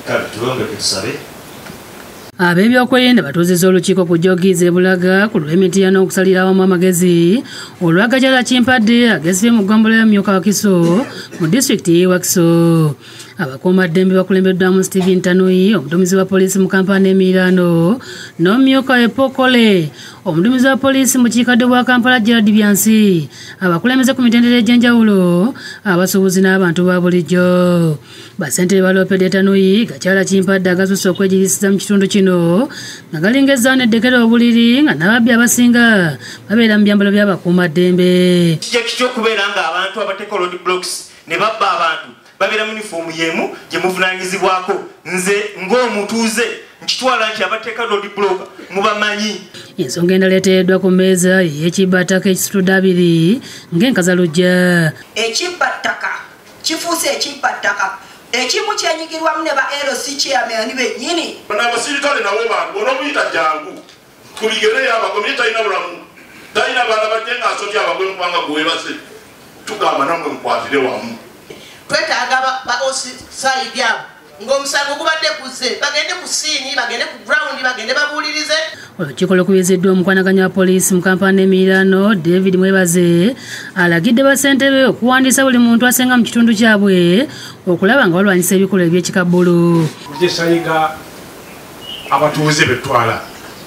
Ab'ebyokwerinda batuuzizza olukiiko ku Jjogizi e Bulaga ku lw'emiti n'okusalira awamu amagezi olw'agakyala Kimpadde agesibye mu ggombolola ya Myuka Wakiso mu disitulikiti y'e Wakiso. Abakuumaddembe bakulembeddwamu Stephen Tanui, omuduumizi wa poliisi mu Kampala n'Emiriraano, n'Omumyuka Epokole, omuduumizi wa poliisi mu kiikaddyo bwa Kampala Gerald Byansi, abakulembeze ku mitendera egy'enjawulo, abasuubuzi n'abantu ba bulijjo. Bassentebe ba Lopede Tanui, gakyala Kimpadde agasusse okwegirisiza mu kitundu kino nga galinga ezzaana eddekera obuliri nga n'ababbi abasinga babeera mu byambalo by'abakuumaddembe. Kijja ky'okubeera nga abantu abateeka road blocks ne babba abantu babeera mu yunifoomu y'emu gye muvunaanyizibwako. Nze ng'omutuuze nkitwala nti abateeka road block mubamanyi. Ensonga endala eteereddwa ku mmeeza y'ekibbattaka ekisitudde abiri ng'enkazalujja. Ekibbattaka kifuuse ekibbattaka ekimu kyenyigirwamu ne ba LC chairman bennyini. Abasirikale nabo bantu onomuyita jangu tuligereyo abagomi talina bulamu talina baana bajje ng'asotya abagwe mu ggwanga gwebase tugamba namwe mukwatire wamu. Twetaaga ba osayidi abo ng'omusango gubadde kuzze bagende ku siini bagende ku ground bagende babuulirize. Olukiiko lukubiziddwa omukwanaganya wa poliisi mu Kampala n'Emiriraano David Mwebaze alagidde bassentebe okuwandiisa buli muntu asenga mu kitundu kyabwe okulaba nga balwanyisa ebikolwa eby'ekikabbulu. Kujesayiga abatuuze betwala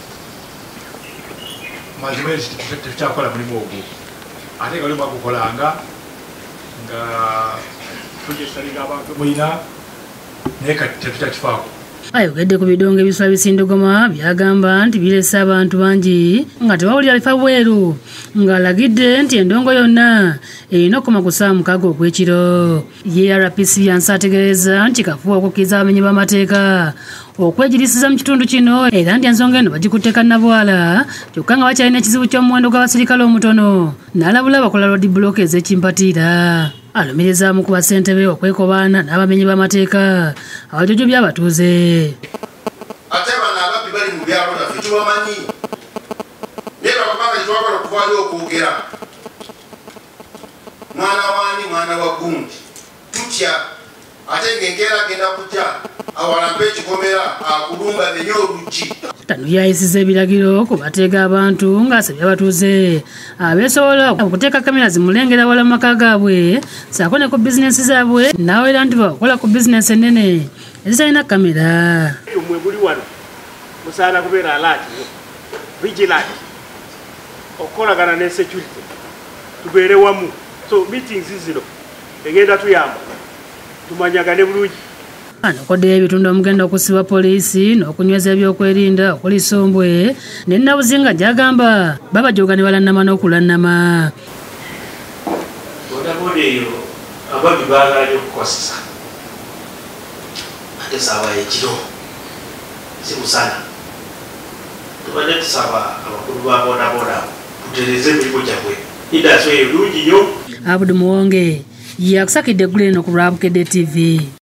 mazima tekyakola mulimu ogwo ate nga olimu agukolanga nga tujesayiga abantu mulina naye kati tetukyakifaako. Ayogedde ku bidongo ebisula bisindogoma byagamba nti birese abantu bangi nga tebawulira bifa bweru ng'alagidde nti endongo yonna erina okukoma ku ssaawa 6 ogw'ekiro. RPC Byansi ategeeza nti kafuba okukkiriza abamenyi b'amateeka okwegirisiza mu kitundu kino era nti ensonga eno bagikutte kannabwala kyokka nga bakyalina ekizibu ky'omuwendo gw'abasirikale omutono n'alabula abakola road block ez'ekimpatiira. Alumiriza mu ku bassentebe okwekobaana n'abamenyi b'amateeka abajojo by'abatuuze. Ate bano ababbi bali mu byalo byaffe tubamanyi naye bakubanga kyetwagala okuvaayo okwogera mwana waani mwana wa gundi tutya ate ng'enkeera agenda kujja awalampe ekikomera akulumba nenye oluggi. Tanui yayisizza ebiragiro ku bateega abantu ng'asabye abatuuze abeesobola okuteeka kamera zimulengera wala mu maka gaabwe ssaako ne ku bizinensi zaabwe n'awera nti bakola ku bizinensi ennene ezitalina kamera. Mmwe buli wano musaana kubeera alert vigilant okukolagana ne security tubeere wamu. So meetings zino egenda tuyamba tumanyagane bulungi. Anokoddeyo ebitundu omugenda okusibwa poliisi n'okunyweza ebyokwerinda okulisombwe ne Nabuzinga gy'agamba babajoga ne balannama n'okulannama. Bodaboda eyo ababbi baagala okukozesa ate saawa ekiro si musana tubadde tusaba abakulu ba bodaboda tutereze emirimu gyabwe indasitule eyo lungi nnyo. Abdu Muwonge yakusakidde eggulu eno ku Lwabukedde TV.